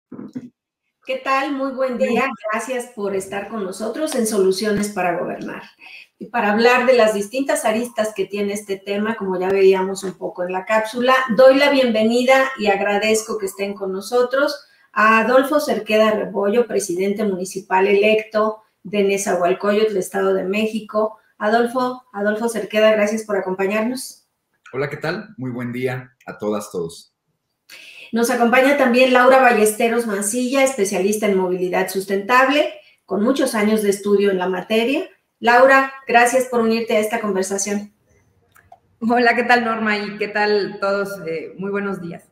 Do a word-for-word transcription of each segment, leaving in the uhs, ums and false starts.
¿Qué tal? Muy buen día. Gracias por estar con nosotros en Soluciones para Gobernar. Y para hablar de las distintas aristas que tiene este tema, como ya veíamos un poco en la cápsula, doy la bienvenida y agradezco que estén con nosotros a Adolfo Cerqueda Rebollo, presidente municipal electo de Nezahualcóyotl, Estado de México. Adolfo, Adolfo Cerqueda, gracias por acompañarnos. Hola, ¿qué tal? Muy buen día a todas, todos. Nos acompaña también Laura Ballesteros Mancilla, especialista en movilidad sustentable, con muchos años de estudio en la materia. Laura, gracias por unirte a esta conversación. Hola, ¿qué tal, Norma? Y ¿qué tal todos? Eh, muy buenos días.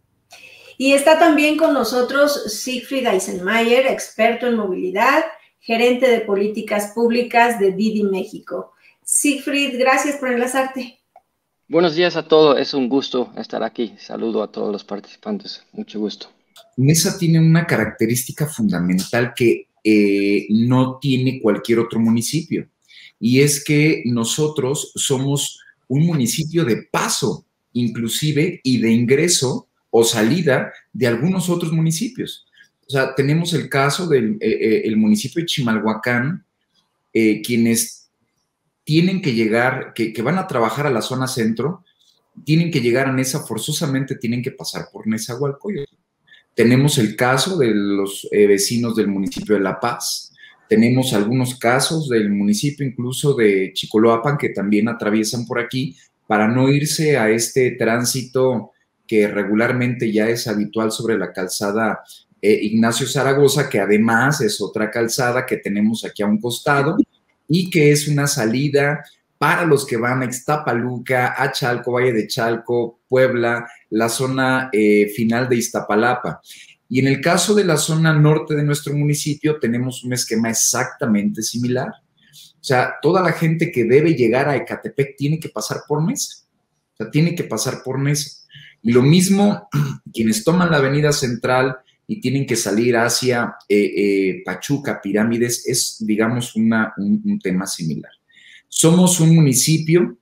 Y está también con nosotros Siegfried Eisenmayer, experto en movilidad, gerente de políticas públicas de Didi México. Siegfried, gracias por enlazarte. Buenos días a todos, es un gusto estar aquí. Saludo a todos los participantes, mucho gusto. Neza tiene una característica fundamental que eh, no tiene cualquier otro municipio, y es que nosotros somos un municipio de paso, inclusive, y de ingreso o salida de algunos otros municipios. O sea, tenemos el caso del eh, el municipio de Chimalhuacán, eh, quienes tienen que llegar, que, que van a trabajar a la zona centro, tienen que llegar a Neza, forzosamente tienen que pasar por Nezahualcóyotl. Tenemos el caso de los eh, vecinos del municipio de La Paz, tenemos algunos casos del municipio incluso de Chicoloapan que también atraviesan por aquí para no irse a este tránsito que regularmente ya es habitual sobre la calzada eh, Ignacio Zaragoza, que además es otra calzada que tenemos aquí a un costado y que es una salida para los que van a Ixtapaluca, a Chalco, Valle de Chalco, Puebla, la zona eh, final de Iztapalapa. Y en el caso de la zona norte de nuestro municipio tenemos un esquema exactamente similar. O sea, toda la gente que debe llegar a Ecatepec tiene que pasar por Neza. O sea, tiene que pasar por Neza. Y lo mismo, quienes toman la avenida central y tienen que salir hacia eh, eh, Pachuca, Pirámides, es, digamos, una, un, un tema similar. Somos un municipio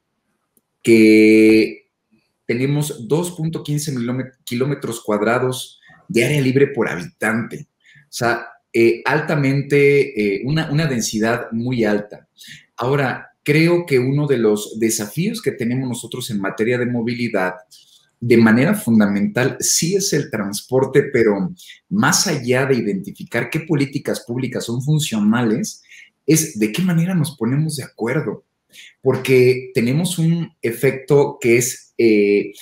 que tenemos dos punto quince kilómetros cuadrados de área libre por habitante. O sea, eh, altamente, eh, una, una densidad muy alta. Ahora, creo que uno de los desafíos que tenemos nosotros en materia de movilidad, de manera fundamental, sí es el transporte, pero más allá de identificar qué políticas públicas son funcionales, es de qué manera nos ponemos de acuerdo, porque tenemos un efecto que es eh,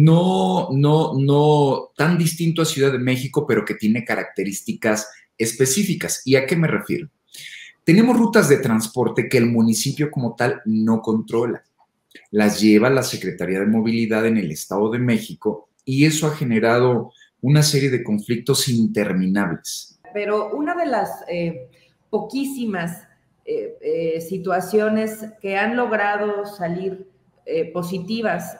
no, no, no tan distinto a Ciudad de México, pero que tiene características específicas. ¿Y a qué me refiero? Tenemos rutas de transporte que el municipio como tal no controla. Las lleva la Secretaría de Movilidad en el Estado de México y eso ha generado una serie de conflictos interminables. Pero una de las eh, poquísimas eh, eh, situaciones que han logrado salir eh, positivas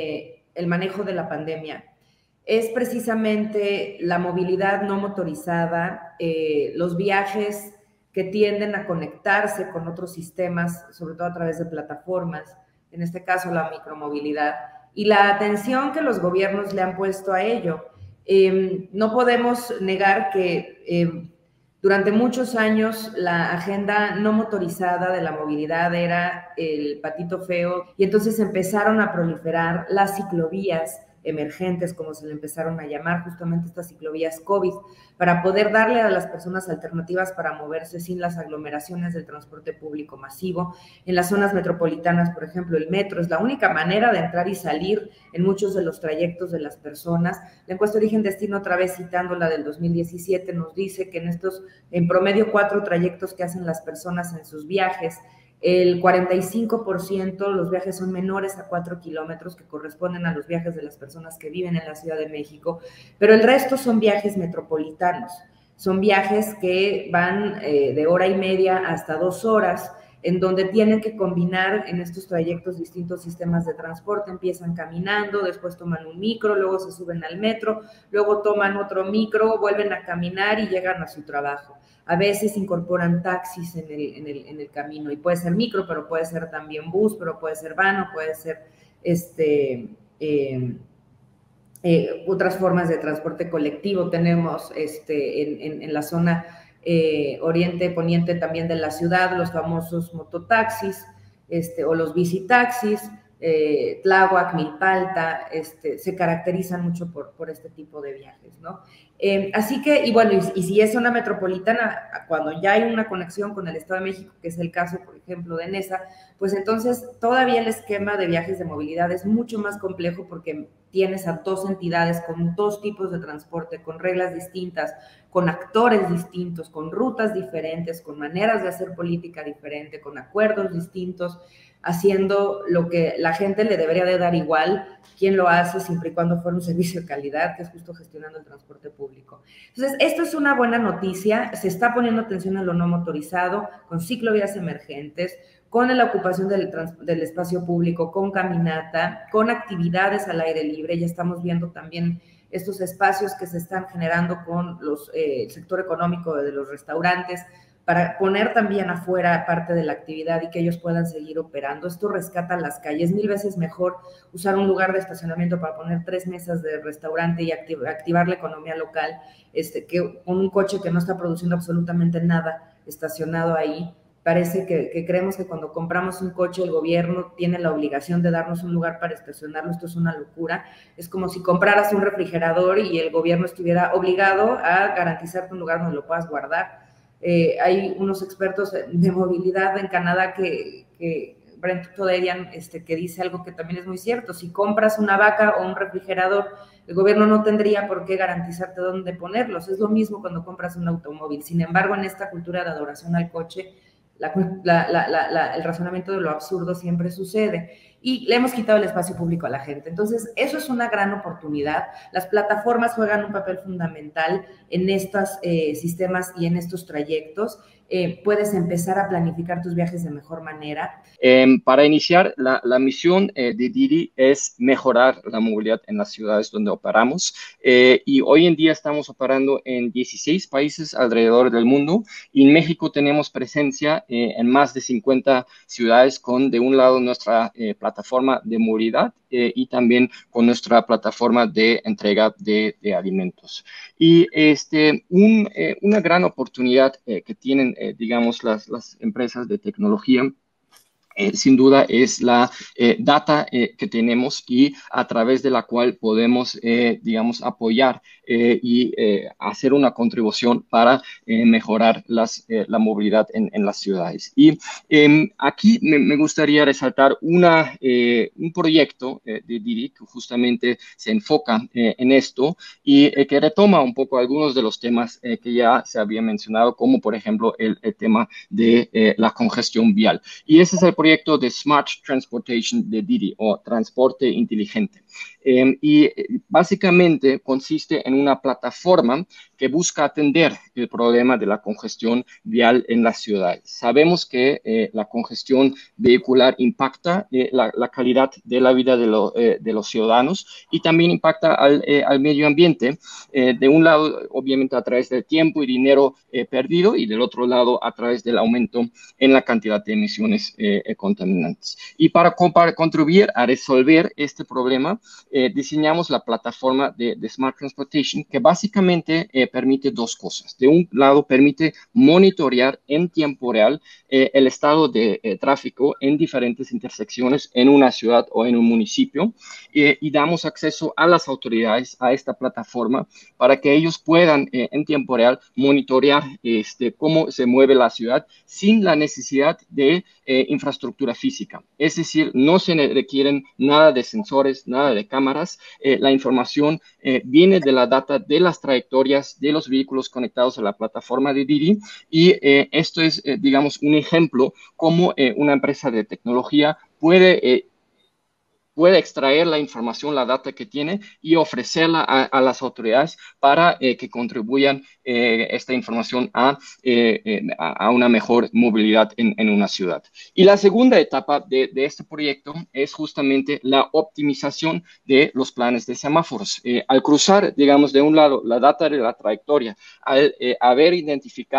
del manejo de la pandemia es precisamente la movilidad no motorizada, eh, los viajes que tienden a conectarse con otros sistemas, sobre todo a través de plataformas, en este caso la micromovilidad, y la atención que los gobiernos le han puesto a ello. Eh, no podemos negar que eh, durante muchos años la agenda no motorizada de la movilidad era el patito feo y entonces empezaron a proliferar las ciclovías emergentes, como se le empezaron a llamar, justamente estas ciclovías COVID, para poder darle a las personas alternativas para moverse sin las aglomeraciones del transporte público masivo. En las zonas metropolitanas, por ejemplo, el metro es la única manera de entrar y salir en muchos de los trayectos de las personas. La encuesta Origen Destino, otra vez citando la del dos mil diecisiete, nos dice que en estos, en promedio, cuatro trayectos que hacen las personas en sus viajes, el cuarenta y cinco por ciento los viajes son menores a cuatro kilómetros, que corresponden a los viajes de las personas que viven en la Ciudad de México, pero el resto son viajes metropolitanos, son viajes que van eh, de hora y media hasta dos horas, en donde tienen que combinar en estos trayectos distintos sistemas de transporte. Empiezan caminando, después toman un micro, luego se suben al metro, luego toman otro micro, vuelven a caminar y llegan a su trabajo. A veces incorporan taxis en el, en el, en el camino, y puede ser micro, pero puede ser también bus, pero puede ser vano, puede ser este, eh, eh, otras formas de transporte colectivo. Tenemos este, en, en, en la zona eh, oriente, poniente también de la ciudad, los famosos mototaxis este, o los bicitaxis. Eh, Tláhuac, Milpalta, este, se caracterizan mucho por, por este tipo de viajes, ¿no? Eh, así que, y bueno, y, y si es zona metropolitana, cuando ya hay una conexión con el Estado de México, que es el caso, por ejemplo, de Nesa, pues entonces todavía el esquema de viajes de movilidad es mucho más complejo porque tienes a dos entidades con dos tipos de transporte, con reglas distintas, con actores distintos, con rutas diferentes, con maneras de hacer política diferente, con acuerdos distintos, haciendo lo que la gente le debería de dar igual, quién lo hace siempre y cuando fuera un servicio de calidad, que es justo gestionando el transporte público. Entonces, esto es una buena noticia, se está poniendo atención a lo no motorizado, con ciclovías emergentes, con la ocupación del, del espacio público, con caminata, con actividades al aire libre. Ya estamos viendo también estos espacios que se están generando con los, eh, el sector económico de los restaurantes, para poner también afuera parte de la actividad y que ellos puedan seguir operando. Esto rescata las calles. Mil veces mejor usar un lugar de estacionamiento para poner tres mesas de restaurante y activ activar la economía local, este, que con un coche que no está produciendo absolutamente nada estacionado ahí. Parece que, que creemos que cuando compramos un coche el gobierno tiene la obligación de darnos un lugar para estacionarlo. Esto es una locura. Es como si compraras un refrigerador y el gobierno estuviera obligado a garantizarte un lugar donde lo puedas guardar. Eh, hay unos expertos de movilidad en Canadá que, que Brent Toderian, este, que dice algo que también es muy cierto: si compras una vaca o un refrigerador, el gobierno no tendría por qué garantizarte dónde ponerlos. Es lo mismo cuando compras un automóvil. Sin embargo, en esta cultura de adoración al coche, la, la, la, la, el razonamiento de lo absurdo siempre sucede. Y le hemos quitado el espacio público a la gente. Entonces, eso es una gran oportunidad. Las plataformas juegan un papel fundamental en estos eh, sistemas y en estos trayectos. Eh, puedes empezar a planificar tus viajes de mejor manera. Eh, para iniciar, la, la misión eh, de Didi es mejorar la movilidad en las ciudades donde operamos. Eh, y hoy en día estamos operando en dieciséis países alrededor del mundo. Y en México tenemos presencia eh, en más de cincuenta ciudades con, de un lado, nuestra eh, plataforma de movilidad eh, y también con nuestra plataforma de entrega de, de alimentos. Y este, un, eh, una gran oportunidad eh, que tienen, eh, digamos, las, las empresas de tecnología, Eh, sin duda es la eh, data eh, que tenemos y a través de la cual podemos, eh, digamos, apoyar eh, y eh, hacer una contribución para eh, mejorar las, eh, la movilidad en, en las ciudades. Y eh, aquí me, me gustaría resaltar una, eh, un proyecto eh, de Didi que justamente se enfoca eh, en esto y eh, que retoma un poco algunos de los temas eh, que ya se había mencionado, como por ejemplo el, el tema de eh, la congestión vial. Y ese es el proyecto de Smart Transportation de Didi, o transporte inteligente. Eh, y básicamente consiste en una plataforma que busca atender el problema de la congestión vial en las ciudades. Sabemos que eh, la congestión vehicular impacta eh, la, la calidad de la vida de, lo, eh, de los ciudadanos y también impacta al, eh, al medio ambiente. Eh, de un lado, obviamente, a través del tiempo y dinero eh, perdido, y del otro lado, a través del aumento en la cantidad de emisiones eh, contaminantes. Y para, para contribuir a resolver este problema, eh, diseñamos la plataforma de, de Smart Transportation, que básicamente eh, permite dos cosas. De un lado, permite monitorear en tiempo real eh, el estado de eh, tráfico en diferentes intersecciones en una ciudad o en un municipio, eh, y damos acceso a las autoridades a esta plataforma para que ellos puedan eh, en tiempo real monitorear este, cómo se mueve la ciudad sin la necesidad de eh, infraestructura física. Es decir, no se requieren nada de sensores, nada de cámaras. Eh, la información eh, viene de la data de las trayectorias de los vehículos conectados a la plataforma de Didi, y eh, esto es, eh, digamos, un ejemplo cómo eh, una empresa de tecnología puede eh, puede extraer la información, la data que tiene, y ofrecerla a, a las autoridades para eh, que contribuyan eh, esta información a, eh, eh, a una mejor movilidad en, en una ciudad. Y la segunda etapa de, de este proyecto es justamente la optimización de los planes de semáforos. Eh, al cruzar, digamos, de un lado la data de la trayectoria, al eh, haber identificado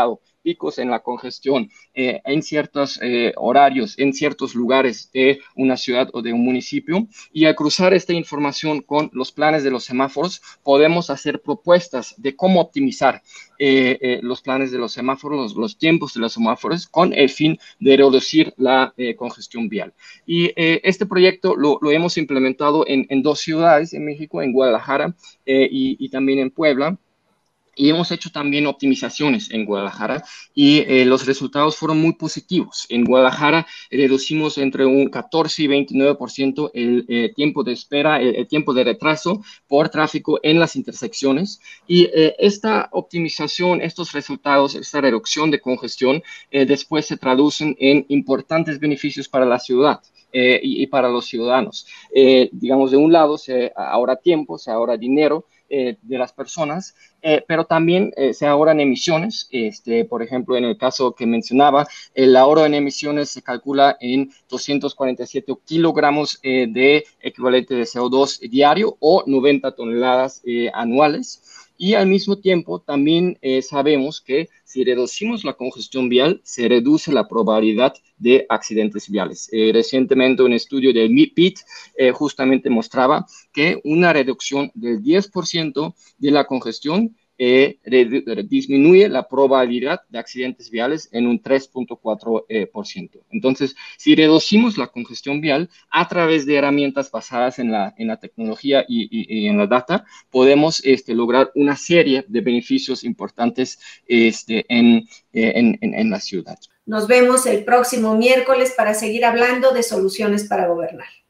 picos en la congestión eh, en ciertos eh, horarios, en ciertos lugares de una ciudad o de un municipio, y al cruzar esta información con los planes de los semáforos, podemos hacer propuestas de cómo optimizar eh, eh, los planes de los semáforos, los, los tiempos de los semáforos, con el fin de reducir la eh, congestión vial. Y eh, este proyecto lo, lo hemos implementado en, en dos ciudades en México, en Guadalajara eh, y, y también en Puebla. Y hemos hecho también optimizaciones en Guadalajara y eh, los resultados fueron muy positivos. En Guadalajara eh, reducimos entre un catorce y veintinueve por ciento el eh, tiempo de espera, el, el tiempo de retraso por tráfico en las intersecciones. Y eh, esta optimización, estos resultados, esta reducción de congestión, eh, después se traducen en importantes beneficios para la ciudad. Eh, y, y para los ciudadanos. Eh, digamos, de un lado se ahorra tiempo, se ahorra dinero eh, de las personas, eh, pero también eh, se ahorran emisiones. Este, por ejemplo, en el caso que mencionaba, el ahorro en emisiones se calcula en doscientos cuarenta y siete kilogramos eh, de equivalente de C O dos diario o noventa toneladas eh, anuales. Y al mismo tiempo también eh, sabemos que si reducimos la congestión vial, se reduce la probabilidad de accidentes viales. Eh, recientemente un estudio del M I P I T eh, justamente mostraba que una reducción del diez por ciento de la congestión eh, disminuye la probabilidad de accidentes viales en un tres punto cuatro por ciento. Eh, Entonces, si reducimos la congestión vial a través de herramientas basadas en la, en la tecnología y, y, y en la data, podemos este, lograr una serie de beneficios importantes este, en, en, en, en la ciudad. Nos vemos el próximo miércoles para seguir hablando de soluciones para gobernar.